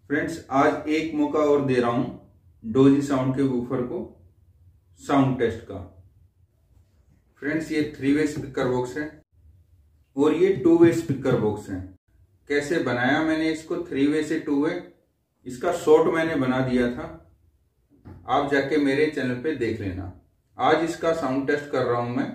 Friends, आज एक मौका और दे रहा हूं डोजी साउंड के वूफर को साउंड टेस्ट का। फ्रेंड्स, ये 3 वे स्पीकर बॉक्स है और ये 2 वे स्पीकर बॉक्स है। कैसे बनाया मैंने इसको 3 वे से 2 वे, इसका शॉर्ट मैंने बना दिया था, आप जाके मेरे चैनल पे देख लेना। आज इसका साउंड टेस्ट कर रहा हूं मैं।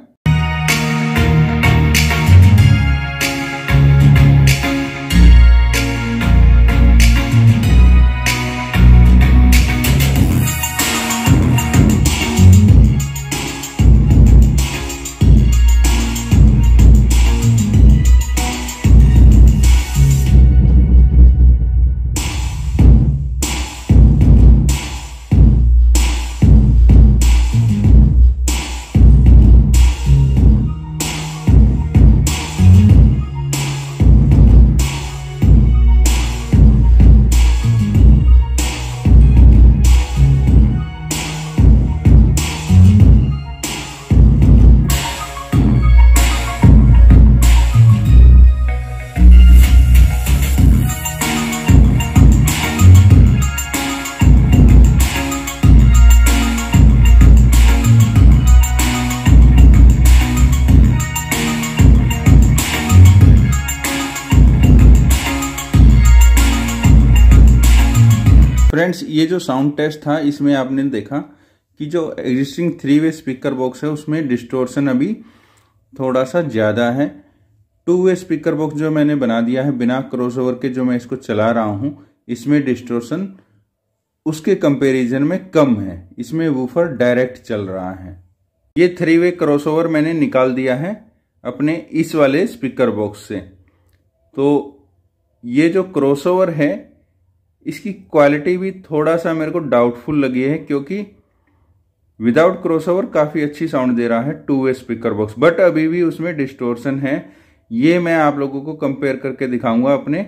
फ्रेंड्स, ये जो साउंड टेस्ट था इसमें आपने देखा कि जो एग्जिस्टिंग 3 वे स्पीकर बॉक्स है उसमें डिस्टोर्शन अभी थोड़ा सा ज़्यादा है। 2 वे स्पीकर बॉक्स जो मैंने बना दिया है बिना क्रॉसओवर के, जो मैं इसको चला रहा हूँ, इसमें डिस्टोर्शन उसके कंपैरिजन में कम है। इसमें वूफर डायरेक्ट चल रहा है। ये 3 वे क्रॉसओवर मैंने निकाल दिया है अपने इस वाले स्पीकर बॉक्स से। तो ये जो क्रॉसओवर है इसकी क्वालिटी भी थोड़ा सा मेरे को डाउटफुल लगी है, क्योंकि विदाउट क्रॉसओवर काफ़ी अच्छी साउंड दे रहा है 2 वे स्पीकर बॉक्स, बट अभी भी उसमें डिस्टोर्शन है। ये मैं आप लोगों को कंपेयर करके दिखाऊंगा अपने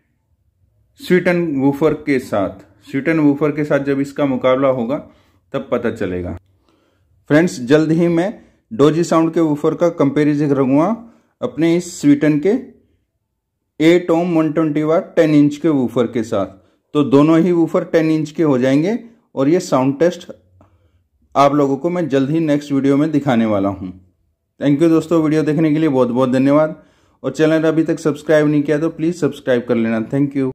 स्वीटन वूफर के साथ। स्वीटन वूफर के साथ जब इसका मुकाबला होगा तब पता चलेगा। फ्रेंड्स, जल्द ही मैं डोजी साउंड के वूफर का कंपेरिजन करूंगा अपने इस स्वीटन के 8 ओम 120 वाट 10 इंच के वूफर के साथ। तो दोनों ही वूफर 10 इंच के हो जाएंगे और ये साउंड टेस्ट आप लोगों को मैं जल्द ही नेक्स्ट वीडियो में दिखाने वाला हूं। थैंक यू दोस्तों, वीडियो देखने के लिए बहुत बहुत धन्यवाद। और चैनल अभी तक सब्सक्राइब नहीं किया तो प्लीज़ सब्सक्राइब कर लेना। Thank you.